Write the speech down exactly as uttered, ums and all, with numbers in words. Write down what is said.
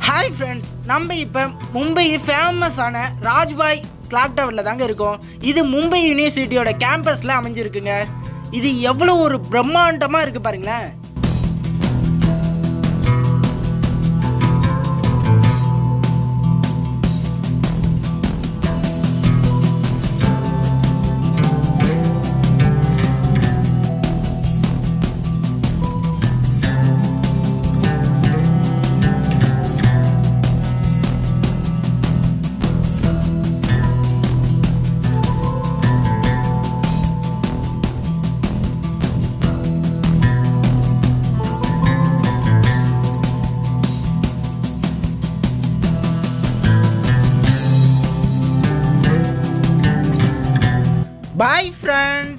Hi friends, நம்ம இப்ப மும்பை ஃபேமஸான ராஜபாய் clocktowerல தாங்க இருக்கோம். இது மும்பை யுனிவர்சிட்டியோட கேம்பஸ்ல அமைஞ்சிருக்குங்க. இது எவ்வளவு ஒரு பிரம்மாண்டமா இருக்கு பாருங்களேன். Bye friends.